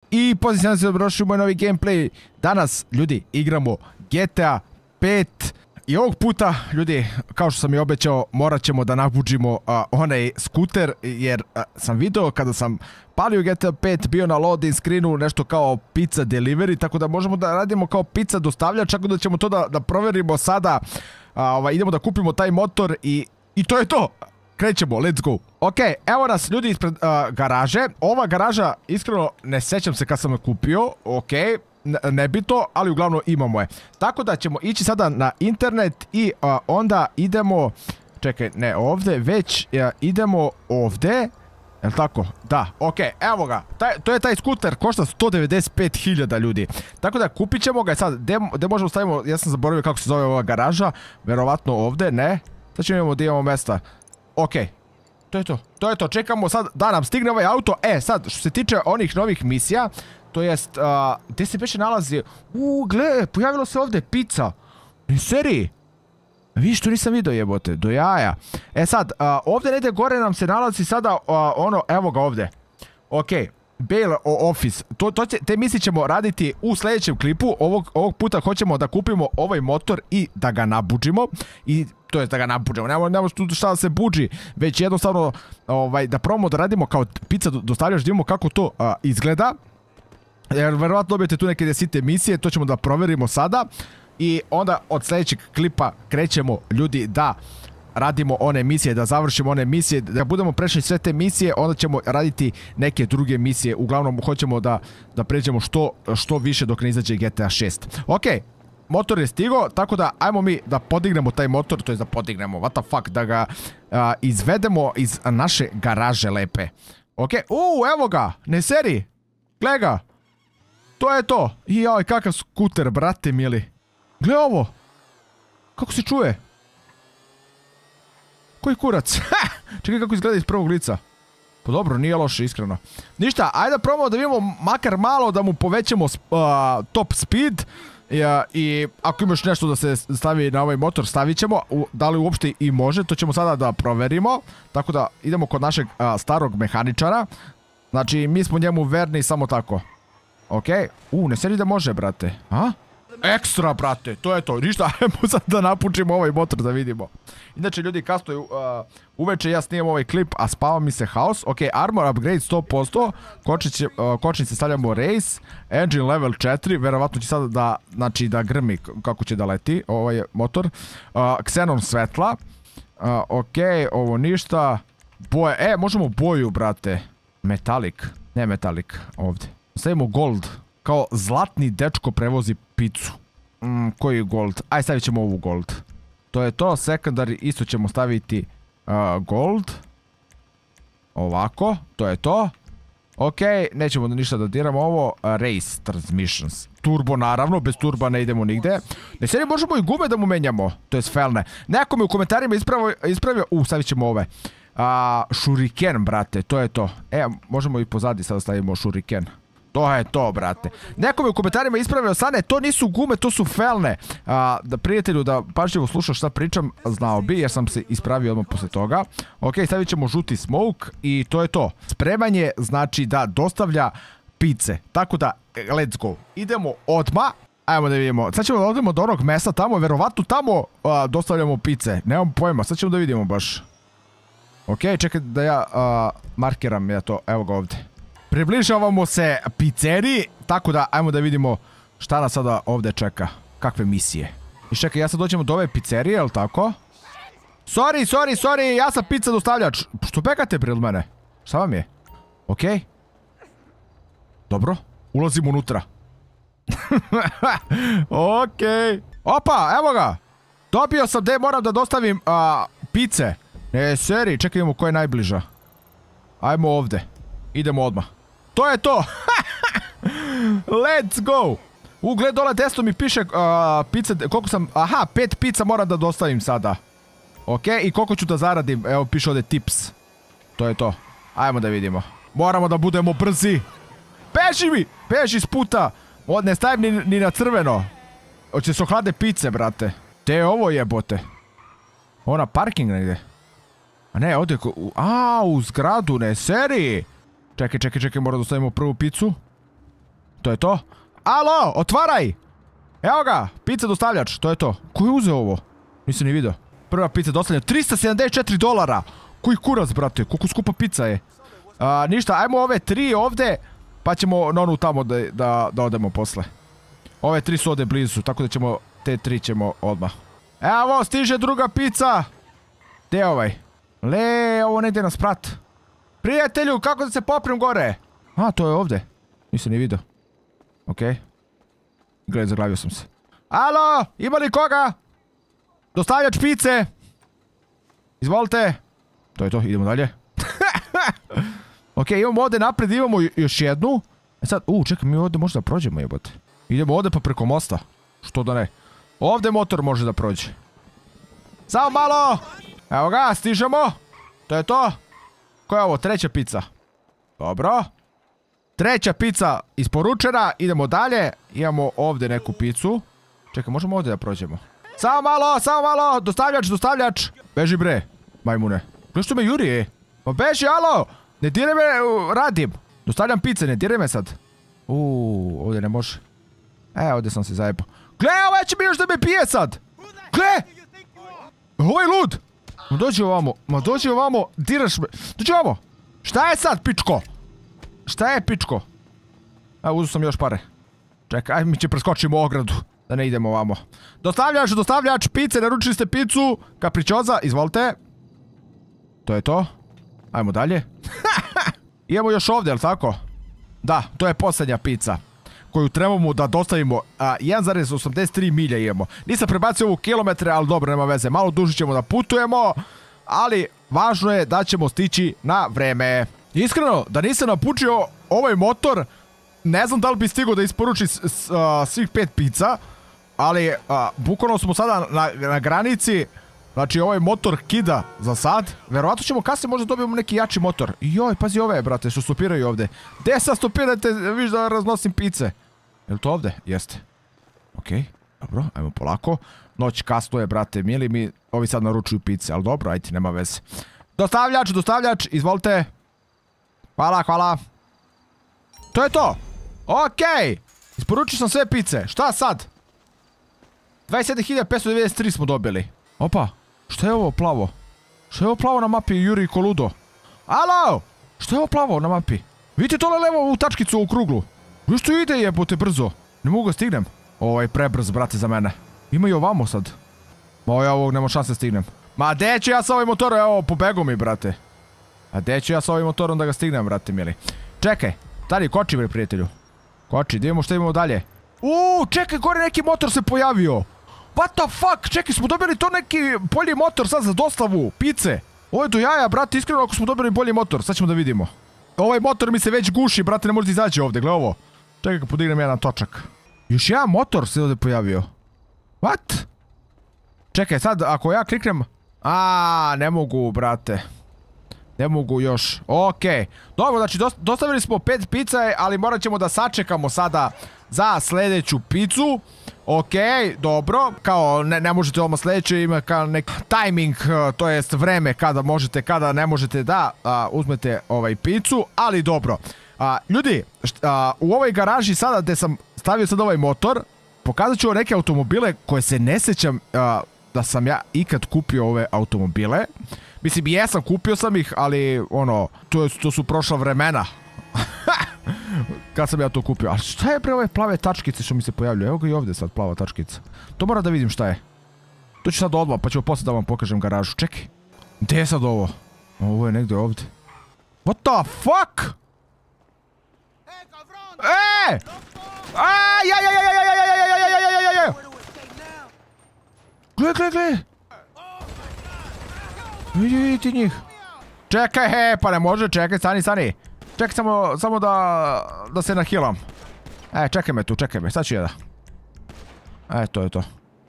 I pozitivno se dobrošli u moj novi gameplay. Danas, ljudi, igramo GTA 5. I ovog puta, ljudi, kao što sam i obećao, morat ćemo da nabuđimo onaj skuter, jer sam video kada sam palio GTA 5, bio na loading screenu nešto kao pizza delivery, tako da možemo da radimo kao pizza dostavljač, tako da ćemo to da proverimo sada. Idemo da kupimo taj motor i to je to. Krećemo, let's go. Ok, evo nas ljudi ispred garaže. Ova garaža, iskreno, ne sećam se kad sam je kupio. Ok, nebito, ali uglavnom imamo je. Tako da ćemo ići sada na internet i onda idemo... Čekaj, ne ovdje, već idemo ovdje. Jel' tako? Da, ok, evo ga. To je taj skuter, košta 195.000 ljudi. Tako da kupit ćemo ga. Sad, gdje možemo stavimo, ja sam zaboravio kako se zove ova garaža. Verovatno ovdje, ne. Sad ćemo imamo gdje imamo mesta. Ok, to je to. To je to, čekamo sad da nam stigne ovaj auto. Sad, što se tiče onih novih misija, to jest, gdje se beše nalazi? Gle, pojavilo se ovdje pizza. U seriji? Viš, to nisam vidio, jebote, do jaja. Sad, ovdje negdje gore nam se nalazi sada ono, evo ga ovdje. Ok, Bail Office. Te misli ćemo raditi u sljedećem klipu. Ovog puta hoćemo da kupimo ovaj motor i da ga nabuđimo. To je da ga nabuđemo. Nemamo tu šta da se buđi, već jednostavno da probamo da radimo kao pizza dostavljaš, da vidimo kako to izgleda. Jer verovatno dobijete tu neke desite misije, to ćemo da proverimo sada. I onda od sljedećeg klipa krećemo, ljudi, da radimo one misije, da završimo one misije, da budemo prešli sve te misije, onda ćemo raditi neke druge misije. Uglavnom, hoćemo da pređemo što više dok ne izađe GTA 6. Ok, motor je stigo, tako da ajmo mi da podignemo taj motor, to je da podignemo, what the fuck, da ga izvedemo iz naše garaže lepe. Ok, evo ga, ne seri, gle ga, to je to. Joj, kakav skuter, brate mili. Gle ovo, kako se čuje? Koji kurac? Čekaj kako izgleda iz prvog lica. Pa dobro, nije loše, iskreno. Ništa, ajde da probamo da vidimo makar malo da mu povećamo top speed. I ako imaš nešto da se stavi na ovaj motor, stavit ćemo. Da li uopšte i može, to ćemo sada da proverimo. Tako da idemo kod našeg starog mehaničara. Znači, mi smo njemu verni samo tako. Ok, ne sedi da može, brate. Ekstra, brate, to je to. Ništa, ajmo sad da napučimo ovaj motor da vidimo. Inače, ljudi, kasno je uveče ja snimam ovaj klip, a spava mi se haos. Ok, armor upgrade 100%, kočnice stavljamo race, engine level 4, verovatno će sada da grmi kako će da leti ovaj motor. Xenon svetla. Ok, ovo ništa. Boje, možemo boju, brate. Metalik, ne metalik, ovdje. Stavimo gold. Kao zlatni dečko prevozi picu. Koji je gold? Aj, stavit ćemo ovu gold. To je to, secondary isto ćemo staviti gold. Ovako, to je to. Ok, nećemo ništa da diramo ovo. Race transmissions. Turbo naravno, bez turba ne idemo nigde. Ne sedi, možemo i gume da mu menjamo. To je felne. Neko mi u komentarima ispravio. Stavit ćemo ove. Shuriken, brate, to je to. Možemo i pozadi sada stavimo shuriken. To je to, brate. Neko mi u komentarima ispravio, Sane, to nisu gume, to su felne. Da prijatelju da pažljivo slušaš šta pričam, znao bi, jer sam se ispravio odmah posle toga. Ok, stavit ćemo žuti smoke i to je to. Spremanje znači da dostavlja pice. Tako da, let's go. Idemo odmah. Ajmo da vidimo. Sad ćemo da odemo do onog mesta tamo, verovatno tamo dostavljamo pice. Nemam pojma, sad ćemo da vidimo baš. Ok, čekaj da ja markiram ja to, evo ga ovdje. Približavamo se pizzeriji, tako da ajmo da vidimo šta nas sada ovdje čeka. Kakve misije. I čekaj, ja sad dođemo do ove pizzerije, jel' tako? Sorry, ja sam pizza dostavljač. Što bekate pred mene? Šta vam je? Ok. Dobro, ulazimo unutra. Ok. Opa, evo ga. Dobio sam gdje moram da dostavim pice. Seri, čekaj imamo koja je najbliža. Ajmo ovdje. Idemo odmah. To je to! Let's go! Gled dole desno mi piše pizza, koliko sam... Aha, 5 pizza moram da dostavim sada. Ok, i koliko ću da zaradim? Evo piše ovdje tips. To je to. Ajmo da vidimo. Moramo da budemo brzi. Beži s puta! Ne stavim ni na crveno. Hoće se ohlade pice, brate. Te je ovo jebote. Ovo na parking negdje. A ne, ovdje... u zgradu, ne, seri! Čekaj, moram da stavimo prvu picu. To je to. Alo, otvaraj! Evo ga, pizza dostavljač, to je to. Ko je uzeo ovo? Nisam ni vidio. Prva pizza dostavljena, $374. Koji kurac, brate, koliko skupa pizza je. Ništa, ajmo ove 3 ovde, pa ćemo na onu tamo da odemo posle. Ove 3 su ovde blizu, tako da ćemo, te 3 ćemo odmah. Evo, stiže druga pizza. Gdje je ovaj? Ovo ne ide na sprat. Prijatelju, kako da se popnem gore? A, to je ovde. Nisam ni vidio. Okej. Gledaj, zaglavio sam se. Alo, ima li koga? Dostavljač pice. Izvolite. To je to, idemo dalje. Okej, imamo ovde napred, imamo još jednu. E sad, čekaj, mi ovde možda prođemo, jebote. Idemo ovde pa preko mosta. Što da ne. Ovde motor može da prođe. Samo malo. Evo ga, stižemo. To je to. Koja je ovo? Treća pizza. Dobro. Treća pizza isporučena. Idemo dalje. Imamo ovde neku picu. Čekaj, možemo ovde da prođemo. Samo malo. Dostavljač. Beži bre, majmune. Gledaj što me juri, Pa beži, alo. Ne diraj me, radim. Dostavljam pice, ne diraj me sad. Ovdje ne može. Ovdje sam se zajebao. Gle, ovaj će mi još da me pije sad. Gle. Ovo je lud. Ma dođi ovamo, diraš me. Dođi ovamo. Šta je sad, pičko? Šta je, pičko? Uzeo sam još pare. Čekaj, aj mi će preskočimo ogradu. Da ne idemo ovamo. Dostavljač, pice, naručili ste picu. Kapričoza, izvolite. To je to. Ajmo dalje. Imamo još ovdje, jel tako? Da, to je posljednja pizza koju trebamo da dostavimo. 1,83 milja imamo. Nisam prebacio ovu kilometre, ali dobro, nema veze. Malo duže ćemo da putujemo, ali važno je da ćemo stići na vreme. Iskreno, da nisam napučio ovaj motor, ne znam da li bi stigao da isporuči svih 5 pizza, ali bukvalno smo sada na granici. Znači, ovaj motor kida za sad. Verovatno ćemo kasnije možda dobijemo neki jači motor. Joj, pazi ove, brate, što stopiraju ovde. Gde sad stopirate, viš da raznosim pice? Je li to ovde? Jeste. Okej, dobro, ajmo polako. Noć kasno je, brate, mili mi. Ovi sad naručuju pice, ali dobro, ajde, nema veze. Dostavljač, izvolite. Hvala. To je to. Okej. Isporučio sam sve pice. Šta sad? 27.593 smo dobili. Opa. Šta je ovo plavo? Šta je ovo plavo na mapi, Juri Koludo? Alo! Šta je ovo plavo na mapi? Vidite tole levo u tačkicu u kruglu? Još tu ide, jebote, brzo. Ne mogu ga stignem. Ovo je prebrz, brate, za mene. Ima i ovamo sad. Ma ja ovog nema šanse stignem. Ma gde ću ja sa ovim motorom? Evo, pobegu mi, brate. A gde ću ja sa ovim motorom da ga stignem, brate, mili? Čekaj. Tari, koči, bre, prijatelju. Koči, da imamo šta imamo dalje. Čekaj, gore neki motor se pojavio. What the fuck? Čekaj, smo dobili to neki bolji motor sad za dostavu pice. Ovo je do jaja, brate, iskreno ako smo dobili bolji motor. Sad ćemo da vidimo. Ovaj motor mi se već guši, brate, ne može da izađe ovde, gle ovo. Čekaj, podignem jedan točak. Još jedan motor se ovde pojavio. What? Čekaj, sad ako ja kliknem... ne mogu, brate. Ne mogu još. Okej. Dobro, znači dostavili smo 5 pica, ali morat ćemo da sačekamo sada za sljedeću picu. Okej, dobro. Kao ne možete odmah sljedeće, ima kao neki timing, to jest vreme kada možete, kada ne možete da uzmete ovaj picu, ali dobro. Ljudi, u ovoj garaži sada gde sam stavio sad ovaj motor, pokazat ću neke automobile koje se ne sjećam da sam ja ikad kupio ove automobile. Mislim, jesam, kupio sam ih, ali ono, to su prošla vremena. Kad sam ja to kupio. A šta je pre ove plave tačkice što mi se pojavljaju? Evo ga i ovdje sad plava tačkica. To moram da vidim šta je. To ću sad odmah, pa ću posle da vam pokažem garažu. Čekaj. Gde je sad ovo? Ovo je negdje ovdje. What the fuck? Gle. Vidi ti njih. Čekaj, pa ne može, čekaj, stani. Čekaj samo da se nahilam. Čekaj me tu, sad ću jedan. To je to.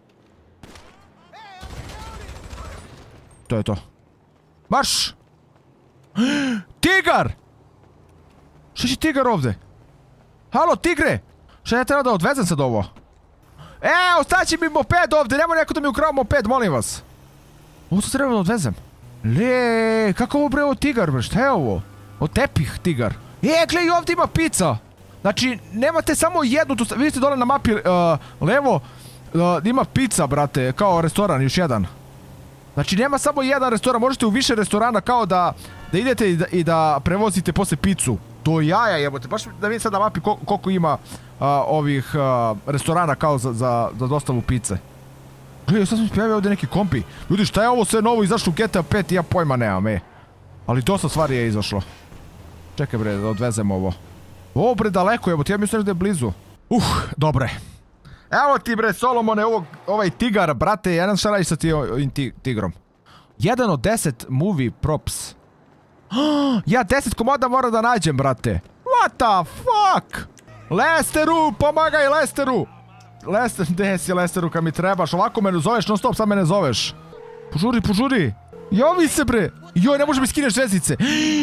To je to. Marš! Tigar! Šta će tigar ovdje? Halo, tigre! Šta ja treba da odvezem sad ovo? Ostaći mi moped ovdje, nemoj neko da mi ukrao moped, molim vas. Ovo se treba da odvezem. Kako ovo bre ovo tigar bre, šta je ovo? O tepih tigar. Gle i ovdje ima pizza. Znači, nemate samo jednu, tu vidite dole na mapi levo, ima pizza, brate, kao restoran, još jedan. Znači, nema samo jedan restoran, možete u više restorana kao da idete i da prevozite posle picu. To jaja jebote, baš da vidim sad na mapi koliko ima ovih restorana kao za dostavu pice. Gledaj, sad sam se pojavio ovdje neki kompi. Ljudi, šta je ovo sve novo izašlo u GTA 5, ja pojma nemam, Ali dosta stvari je izašlo. Čekaj bre, da odvezemo ovo. Ovo bre daleko jebote, ja mislim da je blizu. Dobre. Evo ti bre Solomone, ovaj tigar, brate, ja ne znam šta radiš sa tigrom. 1 od 10 movie props. Ja 10 komoda moram da nađem, brate. What the fuck? Lesteru, pomagaj Lesteru. Lester, gde si Lesteru kad mi trebaš? Ovako me zoveš, non stop sad me ne zoveš. Požuri. Jovi se bre. Joj, ne može mi skineš zvezdice.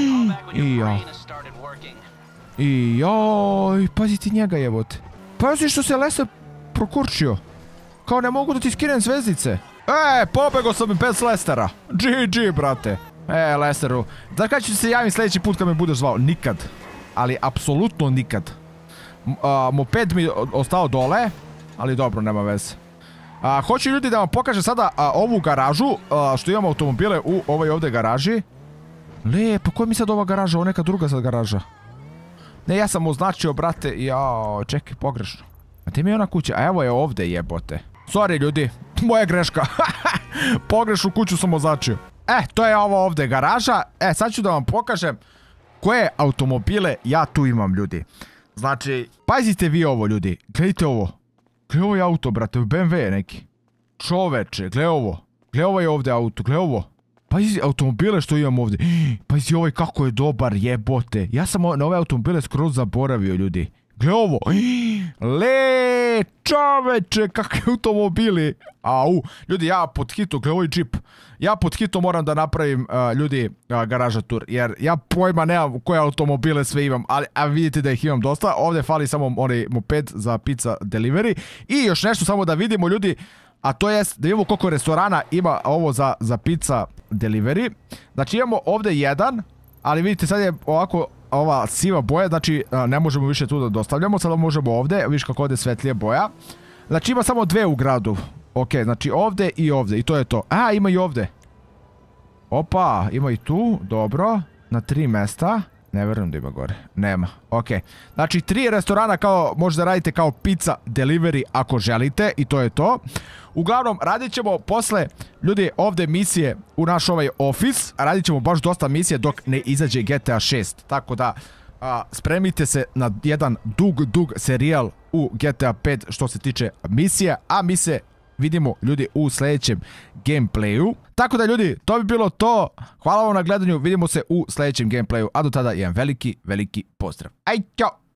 Joj, pazi ti njega jebote. Pazi što se Lester prokurčio. Kao ne mogu da ti skinem zvezdice. Pobego sam bez Lestera. GG, brate. Lesteru. Znaš kada ću se javim sljedeći put kad me budeš zvao? Nikad. Ali apsolutno nikad. Moped mi ostao dole. Ali dobro, nema veze. Hoću ljudi da vam pokažem sada ovu garažu. Što imamo automobile u ovoj ovdje garaži. Pa koja mi sad ova garaža? Ovo neka druga sad garaža. Ne, ja sam označio, brate. Jao, čekaj, pogrešno. A ti mi je ona kuća? A evo je ovdje jebote. Sorry ljudi, moja greška. Pogrešnu kuću sam označio. To je ovo ovdje garaža. Sad ću da vam pokažem koje automobile ja tu imam, ljudi. Znači, pazite vi ovo, ljudi. Gledajte ovo. Gle ovo je auto, brate, BMW je neki. Čoveče, gle ovo. Gle ovo je ovdje auto, gle ovo. Pazi automobile što imam ovdje. Pazi ovaj kako je dobar, jebote. Ja sam na ove automobile skroz zaboravio, ljudi. Gle ovo. Čoveče, kakve automobili. Ljudi, ja pod hitom, gle ovaj džip. Ja pod hitom moram da napravim, ljudi, garaža tur. Jer ja pojma nemam koje automobile sve imam. Ali vidite da ih imam dosta. Ovdje fali samo onaj moped za pizza delivery. I još nešto samo da vidimo, ljudi. A to jest da vidimo koliko restorana ima ovo za pizza delivery. Znači imamo ovdje jedan. Ali vidite sad je ovako ova siva boja, znači ne možemo više tu da dostavljamo, sada možemo ovdje, vidiš kako ovdje svetlije boja. Znači ima samo dve u gradu. Ok, znači ovdje i ovdje i to je to. Ima i ovdje. Opa, ima i tu, dobro. Na 3 mesta. Ne verujem da ima gore. Nema, ok. Znači 3 restorana kao možda radite kao pizza delivery ako želite i to je to. Uglavnom, radit ćemo posle, ljudi, ovdje misije u naš ovaj office. Radit ćemo baš dosta misije dok ne izađe GTA 6. Tako da, spremite se na jedan dug serijal u GTA 5 što se tiče misije. A mi se vidimo, ljudi, u sljedećem gameplayu. Tako da, ljudi, to bi bilo to. Hvala vam na gledanju, vidimo se u sljedećem gameplayu. A do tada jedan veliki pozdrav. Aj, ćao!